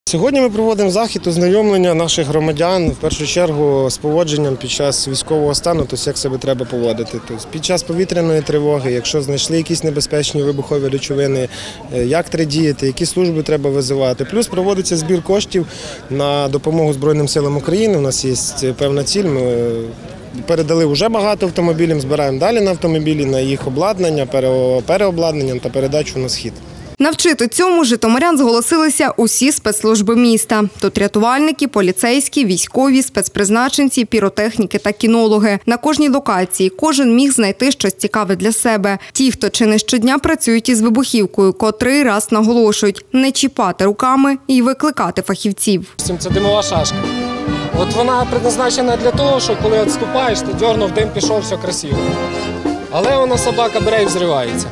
Сьогодні ми проводимо захід ознайомлення наших громадян, в першу чергу, з поводженням під час військового стану, тобто як себе треба поводити. Тобто, під час повітряної тривоги, якщо знайшли якісь небезпечні вибухові речовини, як треба діяти, які служби треба визивати. Плюс проводиться збір коштів на допомогу Збройним силам України. У нас є певна ціль. Ми передали вже багато автомобілів, збираємо далі на автомобілі, на їх обладнання, переобладнання та передачу на схід. Навчити цьому житомирян зголосилися усі спецслужби міста. Тут рятувальники, поліцейські, військові, спецпризначенці, піротехніки та кінологи. На кожній локації кожен міг знайти щось цікаве для себе. Ті, хто чи не щодня працюють із вибухівкою, котрий раз наголошують – не чіпати руками і викликати фахівців. Це димова шашка. От вона предназначена для того, що коли відступаєш, ти дьорнув, дим пішов, все красиво. Але вона собака бере і взривається.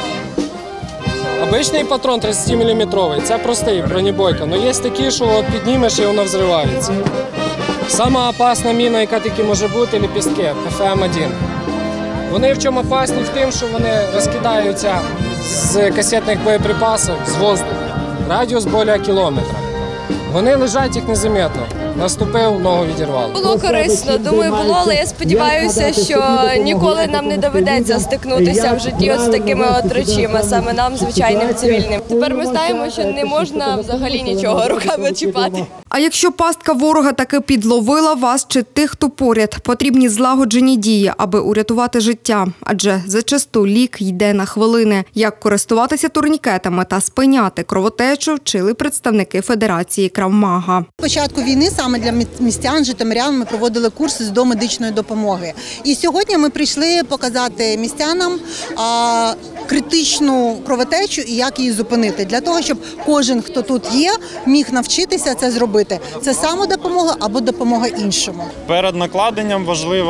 Обичний патрон 30-мм – це простий, бронебойка, але є такі, що от піднімеш і вона взривається. Сама опасна міна, яка тільки може бути – ліпістки, ПФМ-1. Вони в чому опасні? В тим, що вони розкидаються з касетних боєприпасів, з воздуху. Радіус більше кілометра. Вони лежать, їх незаметно. Наступив, ногу відірвало. Було корисно, думаю, було, але я сподіваюся, що ніколи нам не доведеться стикнутися в житті з такими от речами, саме нам, звичайним цивільним. Тепер ми знаємо, що не можна взагалі нічого руками чіпати. А якщо пастка ворога таки підловила вас чи тих, хто поряд, потрібні злагоджені дії, аби урятувати життя. Адже зачасту лік йде на хвилини. Як користуватися турнікетами та спиняти кровотечу, вчили представники Федерації Крав-Мага. З початку війни саме для містян, житомирян ми проводили курси з домедичної допомоги. І сьогодні ми прийшли показати містянам критичну кровотечу і як її зупинити. Для того, щоб кожен, хто тут є, міг навчитися це зробити. Це самодопомога або допомога іншому. Перед накладенням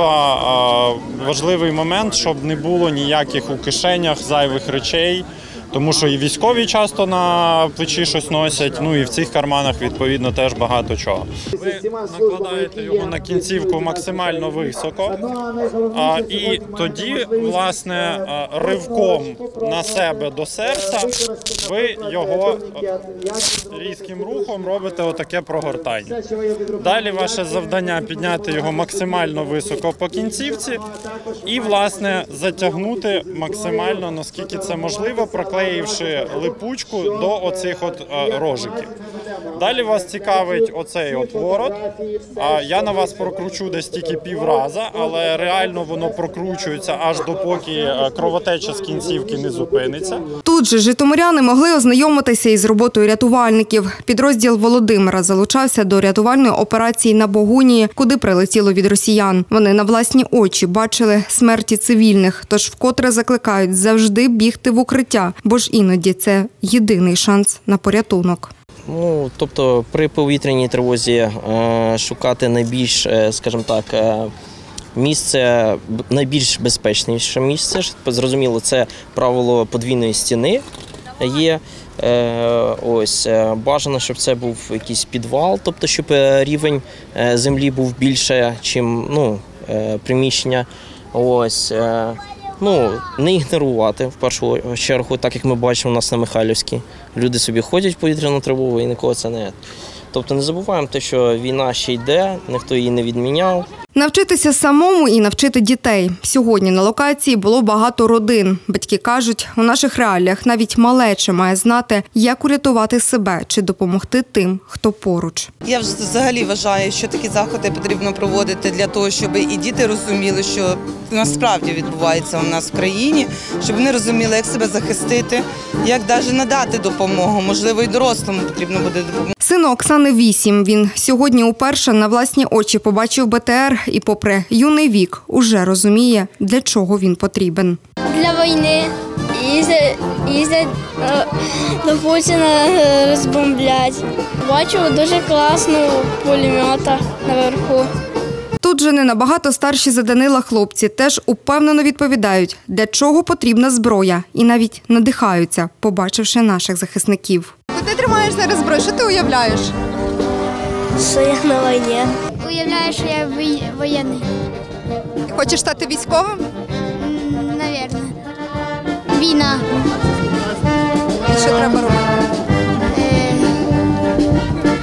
важливий момент, щоб не було ніяких у кишенях зайвих речей. Тому що і військові часто на плечі щось носять, ну і в цих карманах, відповідно, теж багато чого. Ви накладаєте його на кінцівку максимально високо, і тоді, власне, ривком на себе до серця ви його різким рухом робите отаке прогортання. Далі ваше завдання – підняти його максимально високо по кінцівці і, власне, затягнути максимально, наскільки це можливо, проклеївши липучку до оцих от рожиків. Далі вас цікавить оцей от ворот. Я на вас прокручу десь тільки півраза, але реально воно прокручується аж допоки кровотеча з кінцівки не зупиниться. Тут же житомиряни могли ознайомитися із роботою рятувальників. Підрозділ Володимира залучався до рятувальної операції на Богунії, куди прилетіло від росіян. Вони на власні очі бачили смерті цивільних, тож вкотре закликають завжди бігти в укриття, бо ж іноді це єдиний шанс на порятунок. Тобто при повітряній тривозі шукати найбільш, скажімо так, місце, найбільш безпечніше місце. Зрозуміло, це правило подвійної стіни є. Бажано, щоб це був якийсь підвал, тобто щоб рівень землі був більше, ніж приміщення. Не ігнорувати, в першу чергу, так як ми бачимо у нас на Михайлівській. Люди собі ходять в повітряну тривогу і нікого це не. Тобто не забуваємо те, що війна ще йде, ніхто її не відміняв. Навчитися самому і навчити дітей. Сьогодні на локації було багато родин. Батьки кажуть, у наших реаліях навіть малеча має знати, як урятувати себе чи допомогти тим, хто поруч. Я взагалі вважаю, що такі заходи потрібно проводити для того, щоб і діти розуміли, що насправді відбувається у нас в країні, щоб вони розуміли, як себе захистити, як навіть надати допомогу. Можливо, і дорослому потрібно буде допомога. Сину Оксани 8. Він сьогодні уперше на власні очі побачив БТР і, попри юний вік, уже розуміє, для чого він потрібен. Для війни їздять до Путіна розбомблять. Бачу дуже класно пулемета наверху. Тут же не набагато старші за Данила хлопці теж упевнено відповідають, для чого потрібна зброя, і навіть надихаються, побачивши наших захисників. Ти тримаєш зараз зброю, що ти уявляєш? Що я на війні. Уявляю, що я воєнний. Хочеш стати військовим? Навірно. Війна. І що треба робити?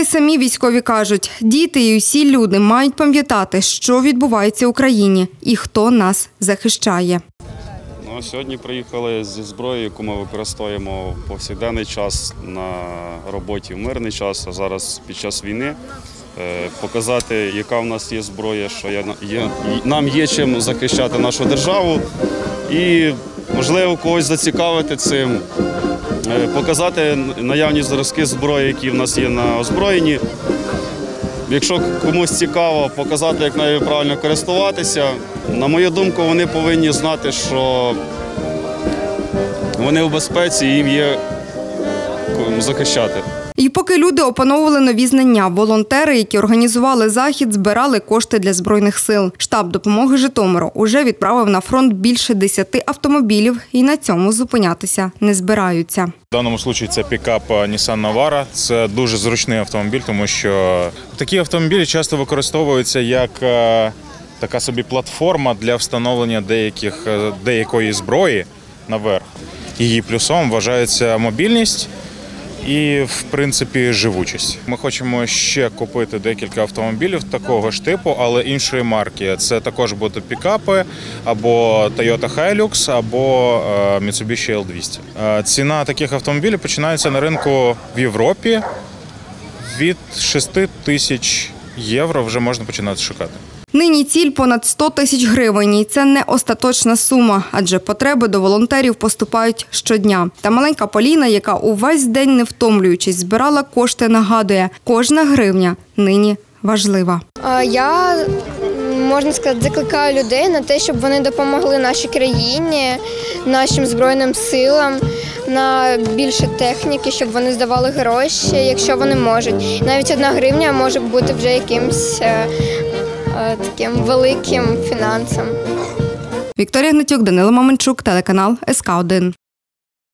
Та й самі військові кажуть, діти і усі люди мають пам'ятати, що відбувається в Україні і хто нас захищає. Сьогодні приїхали зі зброєю, яку ми використовуємо в повсякденний час, на роботі в мирний час, а зараз під час війни. Показати, яка в нас є зброя, що нам є чим захищати нашу державу і, можливо, когось зацікавити цим, показати наявні зразки зброї, які в нас є на озброєнні. Якщо комусь цікаво, показати, як нею правильно користуватися. На мою думку, вони повинні знати, що вони в безпеці і їм є захищати. І поки люди опановували нові знання, волонтери, які організували захід, збирали кошти для Збройних сил. Штаб допомоги Житомиру уже відправив на фронт більше 10 автомобілів і на цьому зупинятися не збираються. В даному випадку це пікап Nissan Navara. Це дуже зручний автомобіль, тому що такі автомобілі часто використовуються як така собі платформа для встановлення деякої зброї наверх. Її плюсом вважається мобільність і, в принципі, живучість. Ми хочемо ще купити декілька автомобілів такого ж типу, але іншої марки. Це також будуть пікапи або Toyota Hilux, або Mitsubishi L200. Ціна таких автомобілів починається на ринку в Європі. Від 6 тисяч євро вже можна починати шукати. Нині ціль понад 100 тисяч гривень. І це не остаточна сума, адже потреби до волонтерів поступають щодня. Та маленька Поліна, яка увесь день не втомлюючись збирала кошти, нагадує, кожна гривня нині важлива. Я, можна сказати, закликаю людей на те, щоб вони допомогли нашій країні, нашим Збройним силам, на більше техніки, щоб вони здавали гроші, якщо вони можуть. Навіть 1 гривня може бути вже якимось таким великим фінансом. Вікторія Гнатюк, Данило Маменчук, телеканал СК1.